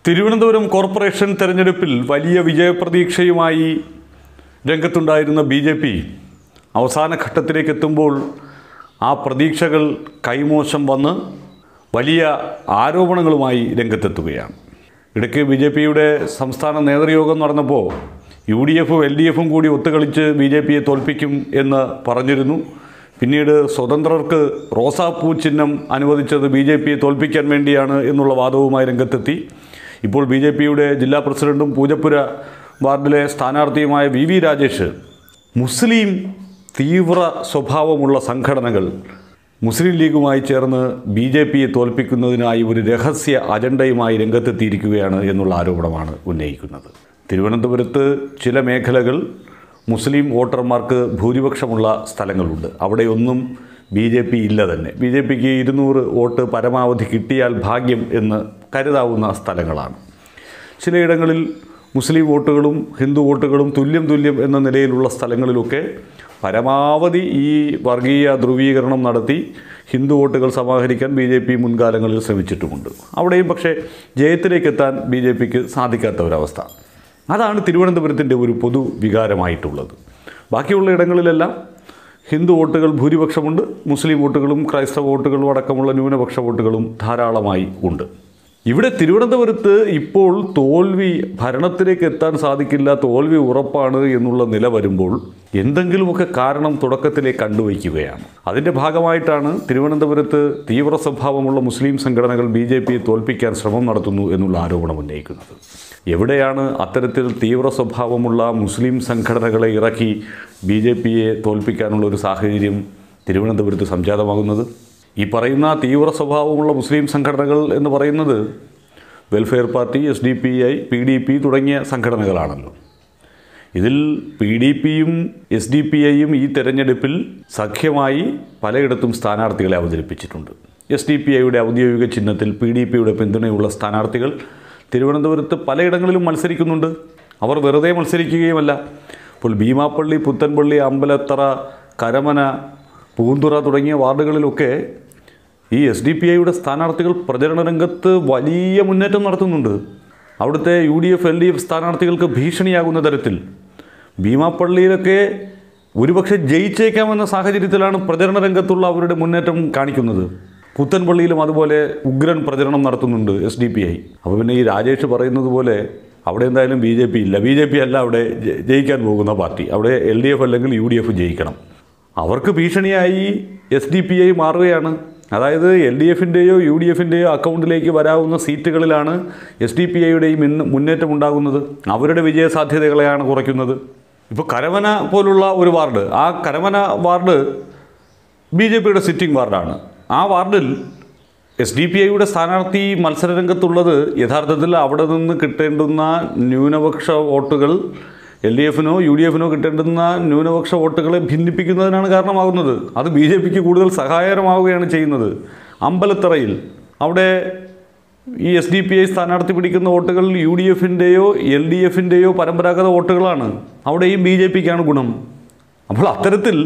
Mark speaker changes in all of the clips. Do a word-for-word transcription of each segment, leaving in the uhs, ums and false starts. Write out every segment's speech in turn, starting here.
Speaker 1: Thiruvananthapuram corporation തെരഞ്ഞെടുപ്പിൽ വലിയ വിജയപ്രതീക്ഷയുമായി രംഗത്തുണ്ടായിരുന്ന ബി ജെ പി അവസാന ഘട്ടത്തിലേക്ക് എത്തുമ്പോൾ ആ പ്രതീക്ഷകൾ കൈമോശം വന്ന് വലിയ ആരോപണങ്ങളുമായി രംഗത്തെത്തുകയാണ്. ഇടയ്ക്ക് ബി ജെ പിയുടെ സംസ്ഥാന നേതൃയോഗം നടന്നപ്പോൾ യു ഡി എഫും എൽ ഡി എഫും കൂടി ഒത്തുകളിച്ച് ബി ജെ പിയെ തോൽപ്പിക്കും എന്ന് പറഞ്ഞിരുന്നു. പിന്നീട് സ്വതന്ത്രർക്ക് റോസാപ്പൂ ചിഹ്നം അനുവദിച്ചത് ബി ജെ പിയെ തോൽപ്പിക്കാൻ വേണ്ടിയാണ് എന്നുള്ള വാദവുമായി രംഗത്തെത്തി. ഇപ്പോൾ ബി ജെ പിയുടെ ജില്ലാ പ്രസിഡന്റും പൂജപ്പുര വാർഡിലെ സ്ഥാനാർത്ഥിയുമായ വി വി രാജേഷ് മുസ്ലിം തീവ്ര സ്വഭാവമുള്ള സംഘടനകൾ മുസ്ലിം ലീഗുമായി ചേർന്ന് ബി ജെ പിയെ തോൽപ്പിക്കുന്നതിനായി ഒരു രഹസ്യ അജണ്ടയുമായി രംഗത്തെത്തിയിരിക്കുകയാണ് എന്നുള്ള ആരോപണമാണ് ഉന്നയിക്കുന്നത്. തിരുവനന്തപുരത്ത് ചില മേഖലകൾ മുസ്ലിം വോട്ടർമാർക്ക് ഭൂരിപക്ഷമുള്ള സ്ഥലങ്ങളുണ്ട്. അവിടെയൊന്നും ബി ജെ പി ഇല്ല തന്നെ. ബി ജെ പിക്ക് ഇരുന്നൂറ് വോട്ട് പരമാവധി കിട്ടിയാൽ ഭാഗ്യം എന്ന് കരുതാവുന്ന സ്ഥലങ്ങളാണ്. ചിലയിടങ്ങളിൽ മുസ്ലിം വോട്ടുകളും ഹിന്ദു വോട്ടുകളും തുല്യം തുല്യം എന്ന നിലയിലുള്ള സ്ഥലങ്ങളിലൊക്കെ പരമാവധി ഈ വർഗീയ ധ്രുവീകരണം നടത്തി ഹിന്ദു വോട്ടുകൾ സമാഹരിക്കാൻ ബി ജെ പി മുൻകാലങ്ങളിൽ ശ്രമിച്ചിട്ടുമുണ്ട്. അവിടെയും പക്ഷേ ജയത്തിലേക്കെത്താൻ ബി ജെ പിക്ക് സാധിക്കാത്ത ഒരവസ്ഥ. അതാണ് തിരുവനന്തപുരത്തിൻ്റെ ഒരു പൊതു വികാരമായിട്ടുള്ളത്. ബാക്കിയുള്ള ഇടങ്ങളിലെല്ലാം ഹിന്ദു വോട്ടുകൾ ഭൂരിപക്ഷമുണ്ട്. മുസ്ലിം വോട്ടുകളും ക്രൈസ്തവ വോട്ടുകളും അടക്കമുള്ള ന്യൂനപക്ഷ വോട്ടുകളും ധാരാളമായി ഉണ്ട്. ഇവിടെ തിരുവനന്തപുരത്ത് ഇപ്പോൾ തോൽവി, ഭരണത്തിലേക്ക് എത്താൻ സാധിക്കില്ല, തോൽവി ഉറപ്പാണ് എന്നുള്ള നില വരുമ്പോൾ എന്തെങ്കിലുമൊക്കെ കാരണം തുടക്കത്തിലേ കണ്ടുവയ്ക്കുകയാണ്. അതിൻ്റെ ഭാഗമായിട്ടാണ് തിരുവനന്തപുരത്ത് തീവ്ര സ്വഭാവമുള്ള മുസ്ലിം സംഘടനകൾ ബി ജെ പിയെ തോൽപ്പിക്കാൻ ശ്രമം നടത്തുന്നു എന്നുള്ള ആരോപണം ഉന്നയിക്കുന്നത്. എവിടെയാണ് അത്തരത്തിൽ തീവ്ര സ്വഭാവമുള്ള മുസ്ലിം സംഘടനകളെ ഇറക്കി ബി ജെ പിയെ തോൽപ്പിക്കാനുള്ള ഒരു സാഹചര്യം തിരുവനന്തപുരത്ത് സംജാതമാകുന്നത്? ഈ പറയുന്ന തീവ്ര സ്വഭാവമുള്ള മുസ്ലിം സംഘടനകൾ എന്ന് പറയുന്നത് welfare party, S D P I, P D P തുടങ്ങിയ സംഘടനകളാണല്ലോ. ഇതിൽ പി ഡി പിയും എസ് ഡി പി ഐയും ഈ തെരഞ്ഞെടുപ്പിൽ സഖ്യമായി പലയിടത്തും സ്ഥാനാർത്ഥികളെ അവതരിപ്പിച്ചിട്ടുണ്ട്. എസ് ഡി പി ഐയുടെ ഔദ്യോഗിക ചിഹ്നത്തിൽ പി ഡി പിയുടെ പിന്തുണയുള്ള സ്ഥാനാർത്ഥികൾ തിരുവനന്തപുരത്ത് പലയിടങ്ങളിലും മത്സരിക്കുന്നുണ്ട്. അവർ വെറുതെ മത്സരിക്കുകയുമല്ല. ഇപ്പോൾ ഭീമാപ്പള്ളി, പുത്തൻപള്ളി, അമ്പലത്തറ, കരമന, പൂന്തുറ തുടങ്ങിയ വാർഡുകളിലൊക്കെ ഈ എസ് ഡി പി ഐയുടെ സ്ഥാനാർത്ഥികൾ പ്രചരണ രംഗത്ത് വലിയ മുന്നേറ്റം നടത്തുന്നുണ്ട്. അവിടുത്തെ U D F L D F സ്ഥാനാർത്ഥികൾക്ക് ഭീഷണിയാകുന്ന തരത്തിൽ ഭീമാപ്പള്ളിയിലൊക്കെ ഒരുപക്ഷെ ജയിച്ചേക്കാമെന്ന സാഹചര്യത്തിലാണ് പ്രചരണ രംഗത്തുള്ള അവരുടെ മുന്നേറ്റം കാണിക്കുന്നത്. പുത്തൻപള്ളിയിലും അതുപോലെ ഉഗ്രൻ പ്രചരണം നടത്തുന്നുണ്ട് എസ് ഡി പി ഐ. അപ്പോൾ പിന്നെ ഈ രാജേഷ് പറയുന്നത് പോലെ അവിടെ എന്തായാലും ബി ജെ പി ഇല്ല, ബി ജെ പി അല്ല അവിടെ ജയിക്കാൻ പോകുന്ന പാർട്ടി, അവിടെ എൽ ഡി എഫ് അല്ലെങ്കിൽ യു ഡി എഫ് ജയിക്കണം. അവർക്ക് ഭീഷണിയായി എസ് ഡി പി ഐ മാറുകയാണ്. അതായത് എൽ ഡി എഫിൻ്റെയോ യു ഡി എഫിൻ്റെയോ അക്കൗണ്ടിലേക്ക് വരാവുന്ന സീറ്റുകളിലാണ് എസ് ഡി പി ഐയുടെയും മുന്നേറ്റം ഉണ്ടാകുന്നത്. അവരുടെ വിജയസാധ്യതകളെയാണ് കുറയ്ക്കുന്നത്. ഇപ്പോൾ കരമന പോലുള്ള ഒരു വാർഡ്, ആ കരമന വാർഡ് ബി ജെ പിയുടെ സിറ്റിംഗ് വാർഡാണ്. ആ വാർഡിൽ എസ് ഡി പി ഐയുടെ സ്ഥാനാർത്ഥി മത്സരരംഗത്തുള്ളത് യഥാർത്ഥത്തിൽ അവിടെ നിന്ന് കിട്ടേണ്ടുന്ന ന്യൂനപക്ഷ വോട്ടുകൾ എൽ ഡി എഫിനോ യു ഡി എഫിനോ കിട്ടേണ്ടുന്ന ന്യൂനപക്ഷ വോട്ടുകളെ ഭിന്നിപ്പിക്കുന്നതിനാണ് കാരണമാകുന്നത്. അത് ബി ജെ പിക്ക് കൂടുതൽ സഹായകരമാവുകയാണ് ചെയ്യുന്നത്. അമ്പലത്തറയിൽ അവിടെ ഈ എസ് ഡി പി ഐ സ്ഥാനാർത്ഥി പിടിക്കുന്ന വോട്ടുകൾ യു ഡി എഫിൻ്റെയോ എൽ ഡി എഫിൻ്റെയോ പരമ്പരാഗത വോട്ടുകളാണ്. അവിടെയും ബി ജെ പിക്കാണ് ഗുണം. അപ്പോൾ അത്തരത്തിൽ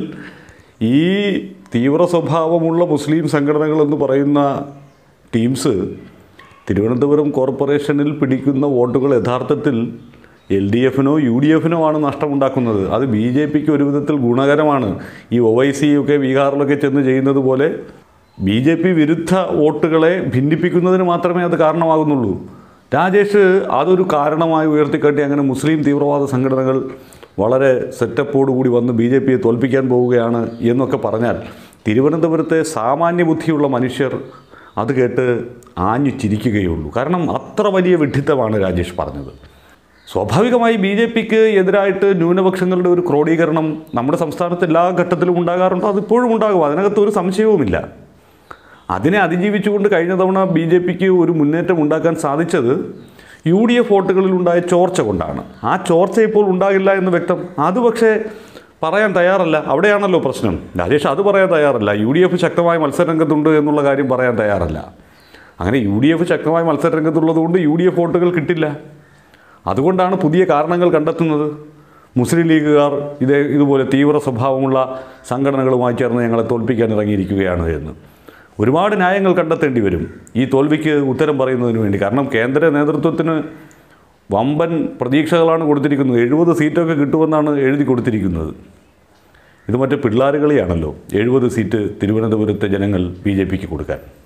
Speaker 1: ഈ തീവ്ര സ്വഭാവമുള്ള മുസ്ലിം സംഘടനകളെന്ന് പറയുന്ന ടീംസ് തിരുവനന്തപുരം കോർപ്പറേഷനിൽ പിടിക്കുന്ന വോട്ടുകൾ യഥാർത്ഥത്തിൽ എൽ ഡി എഫിനോ യു ഡി എഫിനോ ആണ് നഷ്ടമുണ്ടാക്കുന്നത്. അത് ബി ജെ പിക്ക് ഒരു വിധത്തിൽ ഗുണകരമാണ്. ഈ ഒ വൈ സി ഒക്കെ ബീഹാറിലൊക്കെ ചെന്ന് ചെയ്യുന്നത് പോലെ ബി ജെ പി വിരുദ്ധ വോട്ടുകളെ ഭിന്നിപ്പിക്കുന്നതിന് മാത്രമേ അത് കാരണമാകുന്നുള്ളൂ. രാജേഷ് അതൊരു കാരണമായി ഉയർത്തിക്കാട്ടി അങ്ങനെ മുസ്ലിം തീവ്രവാദ സംഘടനകൾ വളരെ സെറ്റപ്പോടുകൂടി വന്ന് ബി ജെ പിയെ തോൽപ്പിക്കാൻ പോവുകയാണ് എന്നൊക്കെ പറഞ്ഞാൽ തിരുവനന്തപുരത്തെ സാമാന്യ ബുദ്ധിയുള്ള മനുഷ്യർ അത് കേട്ട് ആഞ്ഞു ചിരിക്കുകയുള്ളൂ. കാരണം അത്ര വലിയ വിഡ്ഢിത്തമാണ് രാജേഷ് പറഞ്ഞത്. സ്വാഭാവികമായി ബി ജെ പിക്ക് എതിരായിട്ട് ന്യൂനപക്ഷങ്ങളുടെ ഒരു ക്രോഡീകരണം നമ്മുടെ സംസ്ഥാനത്ത് എല്ലാ ഘട്ടത്തിലും ഉണ്ടാകാറുണ്ട്. അതിപ്പോഴും ഉണ്ടാകും, അതിനകത്ത് ഒരു സംശയവുമില്ല. അതിനെ അതിജീവിച്ചുകൊണ്ട് കഴിഞ്ഞ തവണ ബി ജെ പിക്ക് ഒരു മുന്നേറ്റം ഉണ്ടാക്കാൻ സാധിച്ചത് യു ഡി എഫ് വോട്ടുകളിലുണ്ടായ ചോർച്ച കൊണ്ടാണ്. ആ ചോർച്ച ഇപ്പോൾ ഉണ്ടാകില്ല എന്ന് വ്യക്തം. അത് പക്ഷേ പറയാൻ തയ്യാറല്ല. അവിടെയാണല്ലോ പ്രശ്നം. രാജേഷ് അത് പറയാൻ തയ്യാറല്ല. യു ഡി എഫ് ശക്തമായ മത്സരരംഗത്തുണ്ട് എന്നുള്ള കാര്യം പറയാൻ തയ്യാറല്ല. അങ്ങനെ യു ഡി എഫ് ശക്തമായ മത്സരരംഗത്തുള്ളതുകൊണ്ട് യു ഡി എഫ് വോട്ടുകൾ കിട്ടില്ല. അതുകൊണ്ടാണ് പുതിയ കാരണങ്ങൾ കണ്ടെത്തുന്നത്. മുസ്ലിം ലീഗുകാർ ഇതേ ഇതുപോലെ തീവ്ര സ്വഭാവമുള്ള സംഘടനകളുമായി ചേർന്ന് ഞങ്ങളെ തോൽപ്പിക്കാൻ ഇറങ്ങിയിരിക്കുകയാണ് എന്ന്. ഒരുപാട് ന്യായങ്ങൾ കണ്ടെത്തേണ്ടി വരും ഈ തോൽവിക്ക് ഉത്തരം പറയുന്നതിന് വേണ്ടി. കാരണം കേന്ദ്ര നേതൃത്വത്തിന് വമ്പൻ പ്രതീക്ഷകളാണ് കൊടുത്തിരിക്കുന്നത്. എഴുപത് സീറ്റൊക്കെ കിട്ടുമെന്നാണ് എഴുതി കൊടുത്തിരിക്കുന്നത്. ഇത് മറ്റേ പിള്ളാരുകളിയാണല്ലോ, എഴുപത് സീറ്റ് തിരുവനന്തപുരത്തെ ജനങ്ങൾ ബി ജെ പിക്ക് കൊടുക്കാൻ.